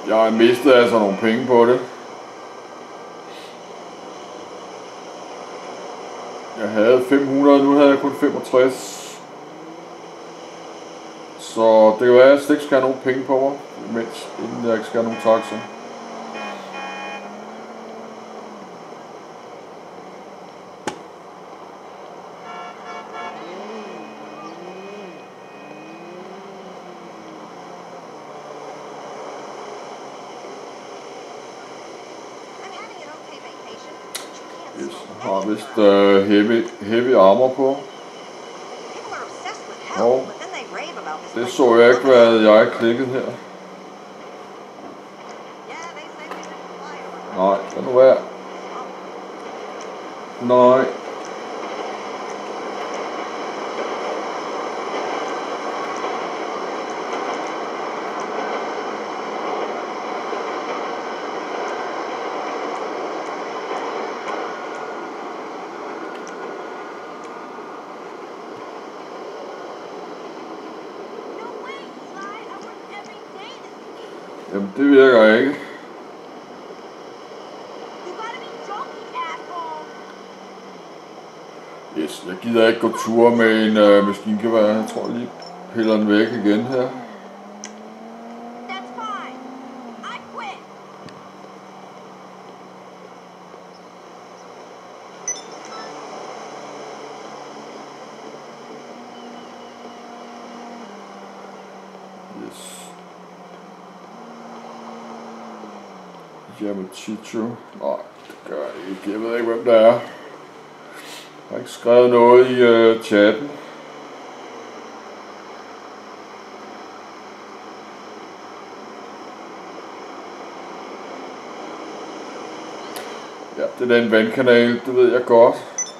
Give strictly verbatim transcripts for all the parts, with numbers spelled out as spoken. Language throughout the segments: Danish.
Jeg mistede altså nogle penge på det. Jeg havde fem hundrede, nu havde jeg kun femogtres. Så det kan være, at jeg slet ikke skal have nogen penge på mig, mens inden jeg ikke skal have nogen taxa. Yes, jeg har vist uh, heavy, heavy armor på. Og det så jeg ikke, hvad jeg klikkede her. Nej, lad nu være. Nej. Jamen, det virker ikke. Yes, jeg gider ikke gå tur med en øh, maskingevær. Jeg tror jeg lige piller den væk igen her. Yes. Jamen Chicho. Nej, det gør jeg ikke. Jeg ved ikke, hvem der er. Jeg har ikke skrevet noget i uh, chatten. Ja, det er den vandkanal, det ved jeg godt.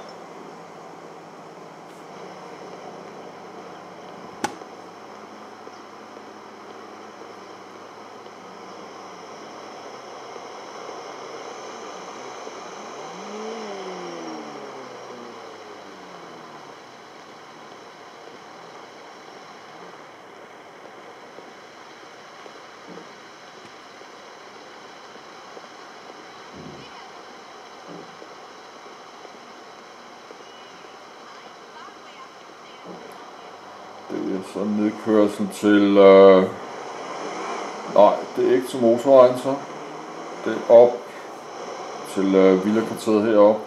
Det er så nedkørsel til... Øh... Nej, det er ikke til motorvejen så. Det er op til øh, villakvarteret heroppe.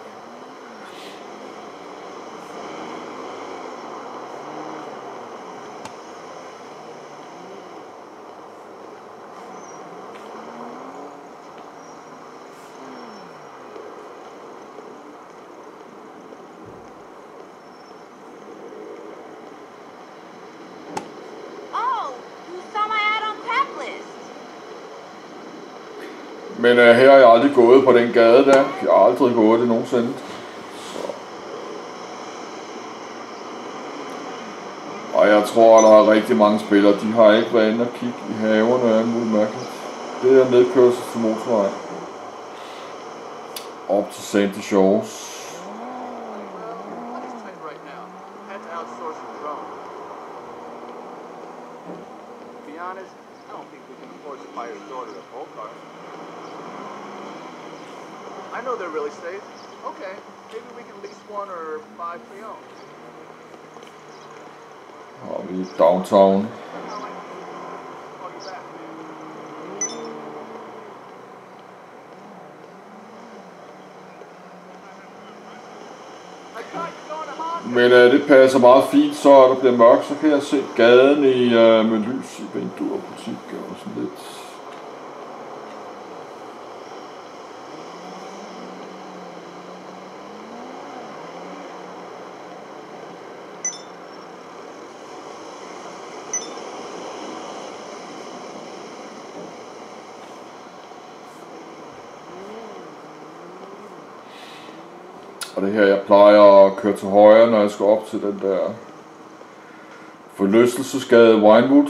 Men uh, her har jeg aldrig gået på den gade der. Jeg har aldrig gået det nogensinde. Så. Og jeg tror, at der er rigtig mange spillere. De har ikke været inde og kigge i haverne og alt muligt mærkeligt. Det er nedkørsel til motorvej. Op til Sandy Shores. I know they're really safe. Okay, maybe we can lease one or buy pre-owned. Har vi downtown. Men uh, det passer meget fint, så der bliver mørkt, så kan jeg se gaden i, uh, med lys i vinduer og butikker og sådan lidt. Og det her, jeg plejer at køre til højre, når jeg skal op til den der forlystelsesgade Winewood.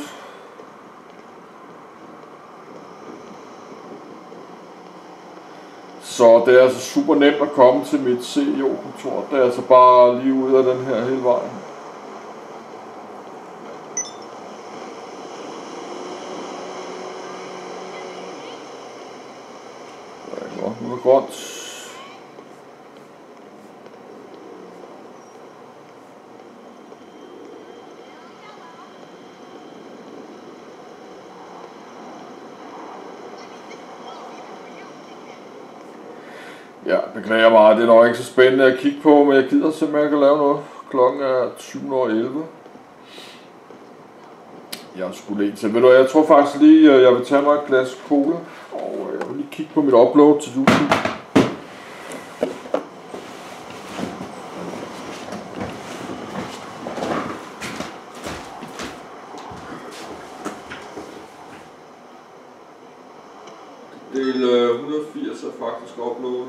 Så det er altså super nemt at komme til mit C E O-kontor. Det er altså bare lige ud af den her hele vejen. grønt. Ja, beklager mig, det er nok ikke så spændende at kigge på, men jeg gider simpelthen ikke at lave noget. Klokken er tyve og elleve. Jeg skulle lige til. Ved du, jeg tror faktisk lige, jeg vil tage mig et glas cola, og jeg vil lige kigge på mit upload til YouTube. Del et hundrede og firs er faktisk uploadet.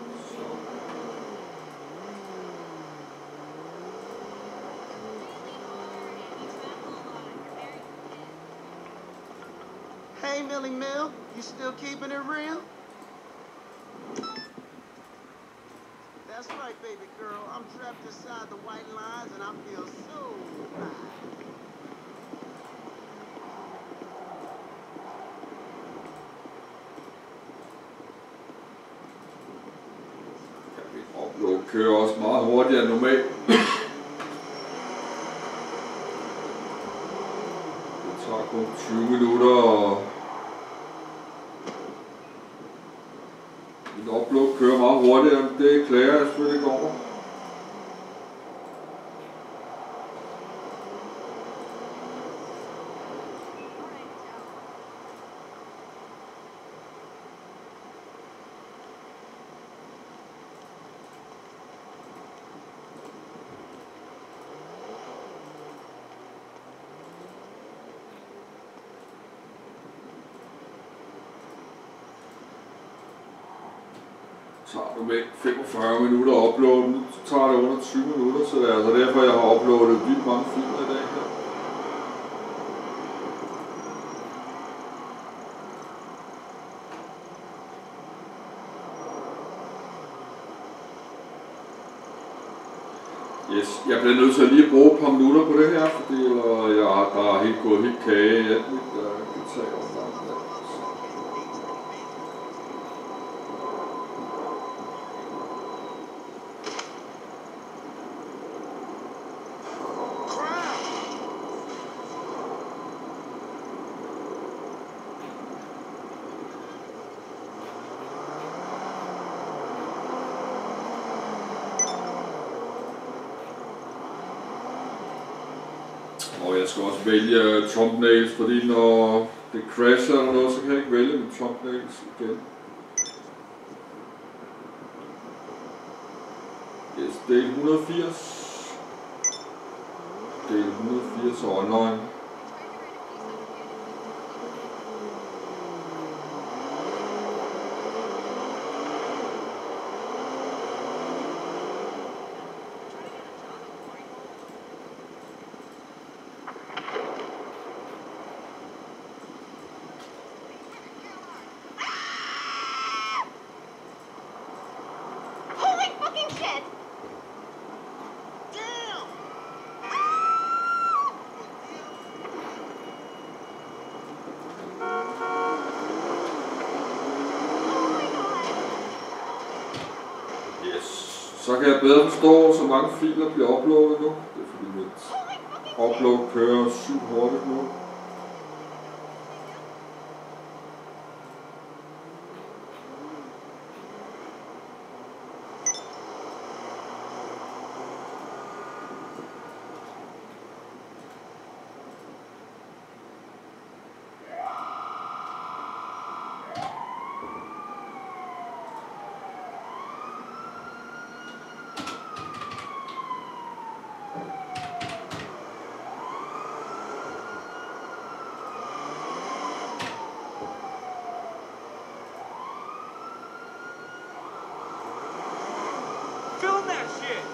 Hey, Millie Mill, you still keeping it real? That's right, baby girl. I'm trapped inside the white lines and I feel so fine. Upload kører også meget hurtigere end normalt. Det tager kun tyve minutter, og min upload kører meget hurtigere. Det klager jeg selvfølgelig ikke over. Så tager det med femogfyrre minutter at uploade. Nu tager det under tyve minutter, så det er altså derfor, jeg har uploadet vildt mange filmer i dag her. Yes, jeg bliver nødt til at lige bruge et par minutter på det her, fordi eller, jeg, der er helt gået helt kage i alt mit uh, guitar online. Og jeg skal også vælge thumbnails, fordi når det crasher eller noget, så kan jeg ikke vælge med thumbnails igen. Yes, del et hundrede og firs. Del et hundrede og firs online. Så kan jeg bedre forstå, så mange filer bliver uploadet nu. Det er fordi mit upload kører sygt hurtigt nu. Film that shit!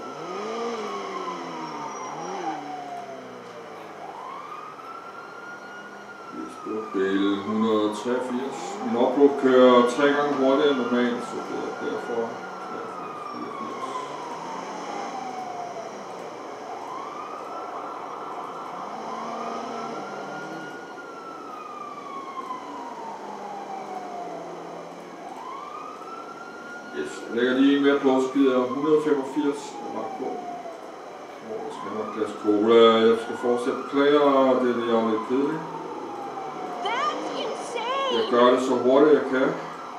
Del et hundrede og treogfirs. Min upload kører tre gange hurtigere end normalt, så det er derfor. Yes, jeg lægger lige en mere på, så giver jeg et hundrede og femogfirs lagt på. Og jeg skal have et glas cola. Jeg skal fortsætte beklager, det er lige lidt kedeligt. Jeg gør det så hurtigt jeg kan.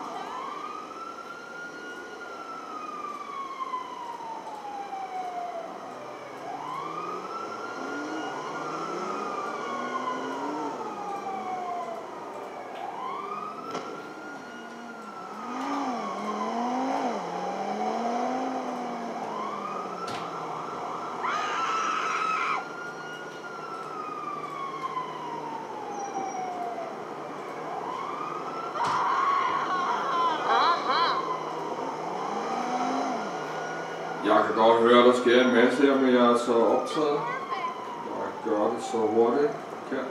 Jeg kan godt høre, at der sker en masse her, men jeg er så optaget. Jeg gør det så hurtigt jeg kan.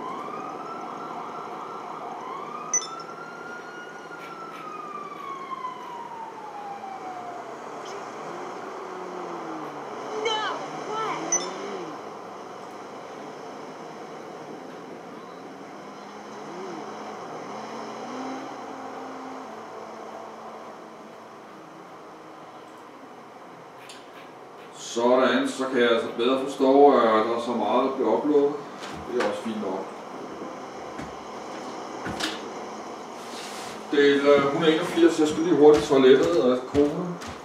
Sådan, så kan jeg altså bedre forstå, at der er så meget, der bliver uploadet. Det er også fint nok. Del et hundrede og enogfirs, jeg skal lige hurtigt toilettet og kone.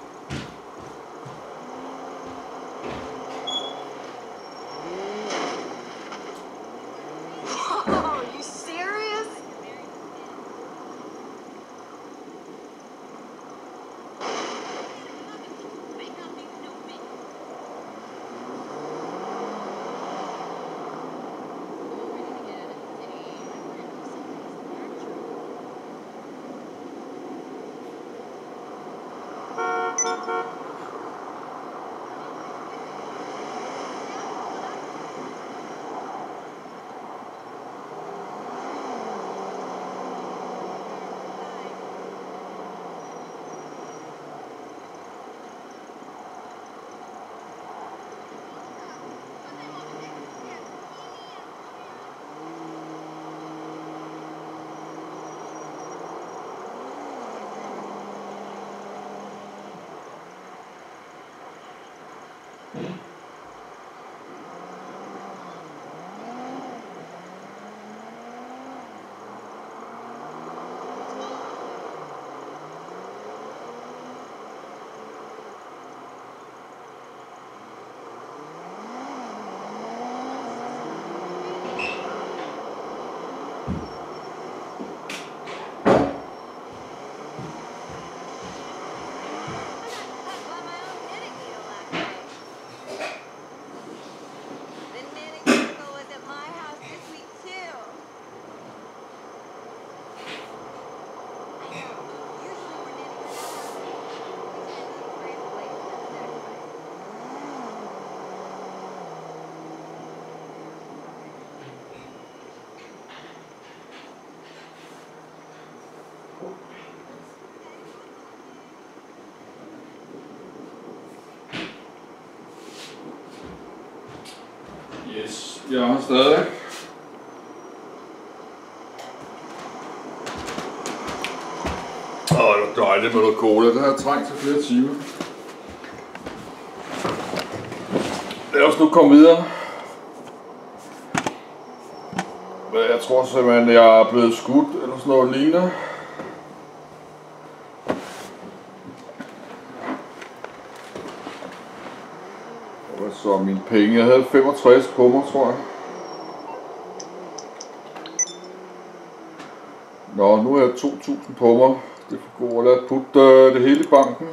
Yes, jeg har stadig. Åh, det var dejligt med noget cola. Det har jeg trængt til flere timer. Lad os nu komme videre. Jeg tror simpelthen, at jeg er blevet skudt eller sådan noget lignende. Så mine penge, jeg havde femogtres på mig, tror jeg. Nå, nu er jeg to tusind på mig. Det er for godt at putte øh, det hele i banken.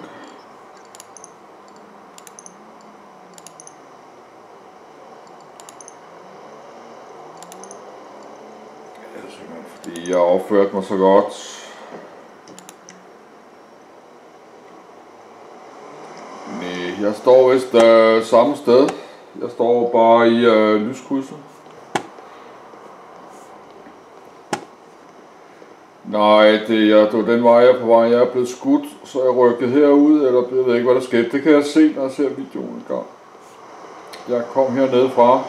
Det er simpelthen fordi jeg har opført mig så godt. Jeg står vist øh, samme sted. Jeg står bare i øh, lyskrydset. Nej, det er, det var den vej jeg er på vej. Jeg er blevet skudt, så jeg rykket herud, eller jeg ved ikke hvad der skete. Det kan jeg se, når jeg ser videoen en gang. Jeg kom hernede fra,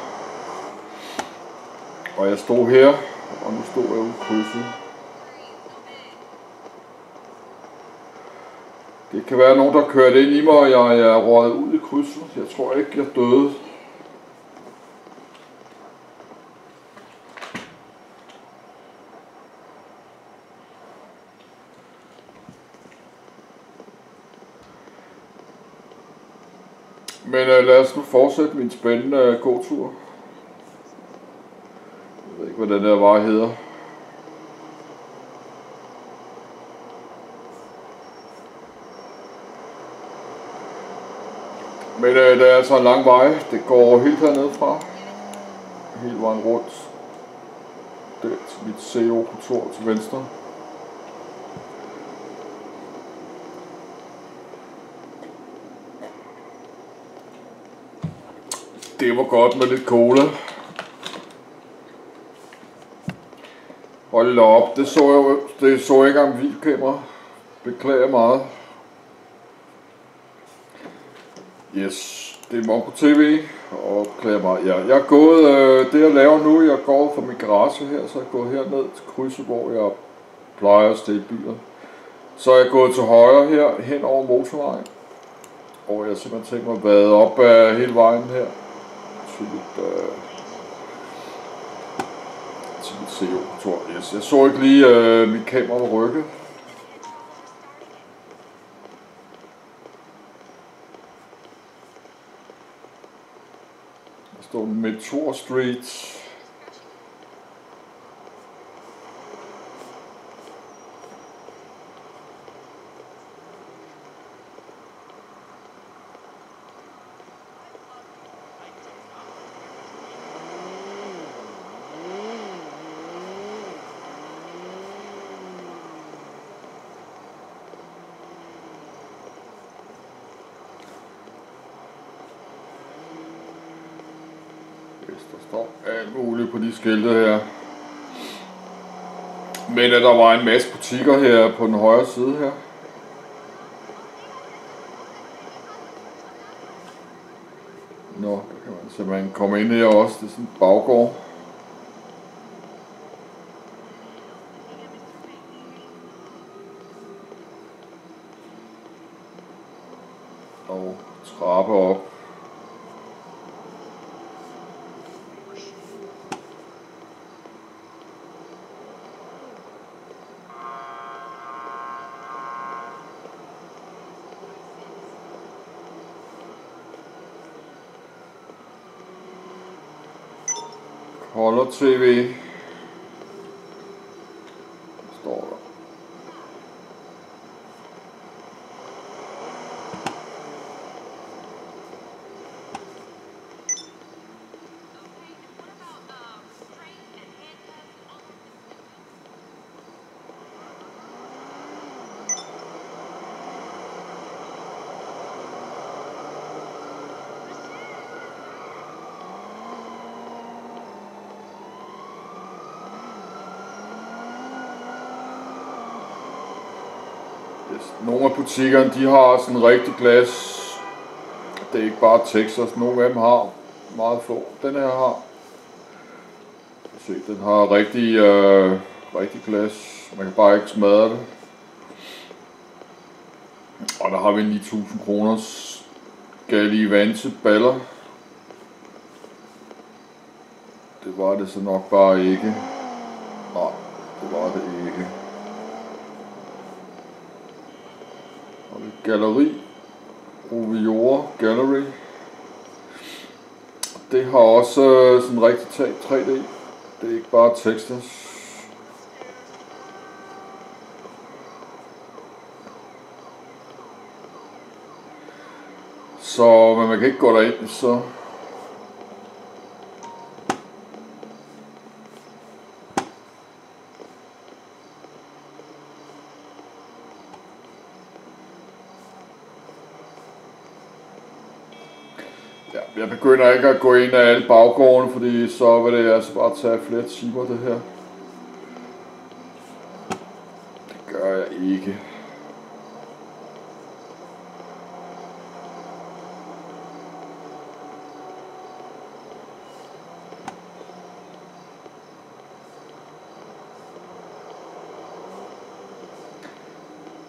og jeg stod her, og nu stod jeg ude i krydset. Det kan være nogen, der kørt ind i mig, og jeg er røget ud i krydset. Jeg tror ikke, jeg døde. Men uh, lad os nu fortsætte min spændende uh, gåtur. Jeg ved ikke, hvad den der vej hedder. Men uh, det er altså en lang vej. Det går helt hernede fra. Hele vejen rundt. Det er mit C O-kontor til venstre. Det var godt med lidt cola. Hold da op, det så jeg, det så jeg ikke engang videokamera. Beklager meget. Yes, det er Mongo T V, og beklager meget. Ja, jeg er gået, øh, det jeg laver nu, jeg går fra min garage her, så er jeg gået herned til krydset, hvor jeg plejer at stille biler. Så er jeg gået til højre her, hen over motorvejen. Og jeg har simpelthen tænkt mig at vade op af hele vejen her. Til mit, øh, til mit C O-kontor. Yes. Jeg så ikke lige, øh, mit kamera var rykket. Der står Meteor Street. Der står alt muligt på de skilte her. Men at der var en masse butikker her på den højre side her. Nå, der kan man simpelthen komme ind her også. Det er sådan en baggård. Og trappe op. Color T V står der. Nogle af butikkerne, de har sådan rigtig glas. Det er ikke bare Texas, nogle af dem har meget få. Den her har. Se, den har rigtig, øh, rigtig glas. Man kan bare ikke smadre det. Og der har vi ni tusind kroners Galavante baller. Det var det så nok bare ikke. Nej, det var det ikke. Galleri, Roviora Gallery. Det har også øh, sådan rigtig tag tre D. Det er ikke bare Texas. Så men man kan ikke gå derind, så ja, jeg begynder ikke at gå ind af alle baggårdene, fordi så vil det altså bare tage flere timer det her. Det gør jeg ikke.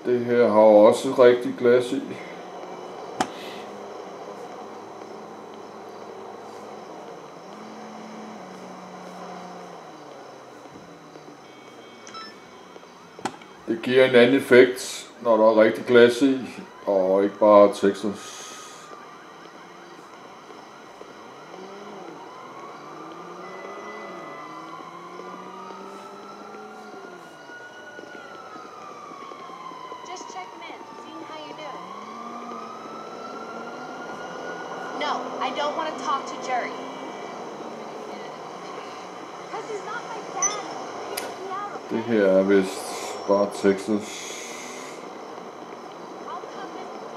Det her har også rigtig glas i. Det giver en anden effekt, når der er rigtig glas i, og ikke bare Texas. No, I don't want to talk to Jerry. Because he's not my dad. He's me out, okay? Det her er vist bare Texas. I'll come visit you.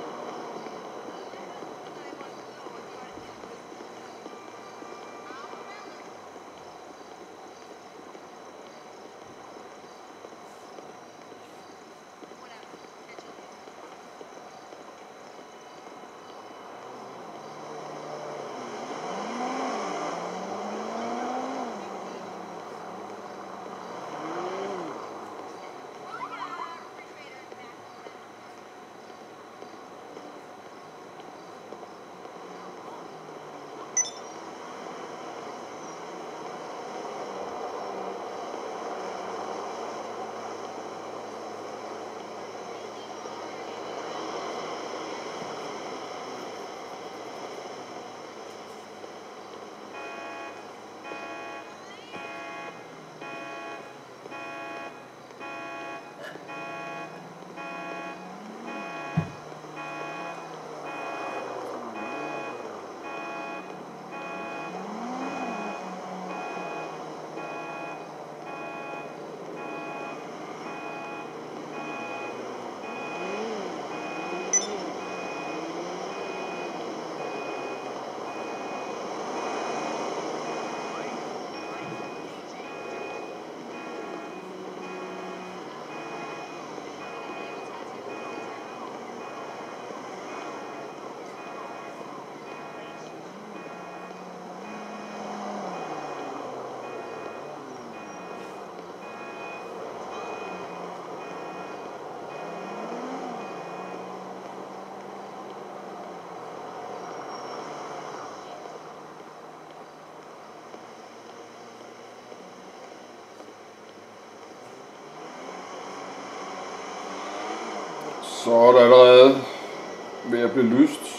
Så er der allerede ved at blive lyst.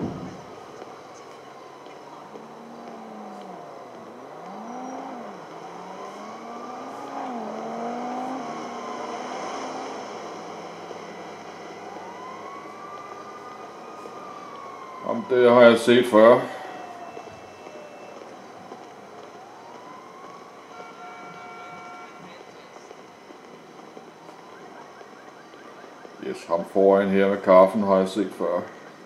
Jamen, det har jeg set før. Yes, ham foran her med kaffen har jeg set før.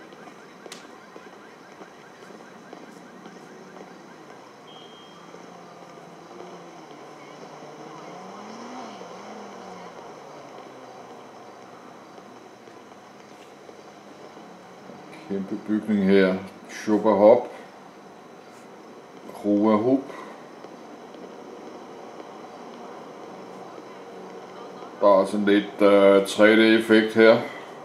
Kæmpe bygning her. Sugar Hop. Roa Hub. Der er sådan lidt uh, tre D-effekt her.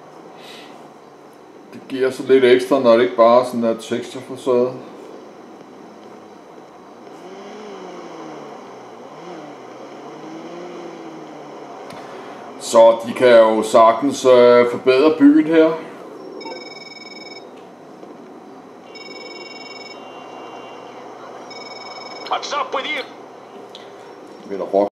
Det giver så lidt ekstra, når det ikke bare er sådan en texture-facade. Så de kan jo sagtens uh, forbedre byen her. What's up with you? Ved at rock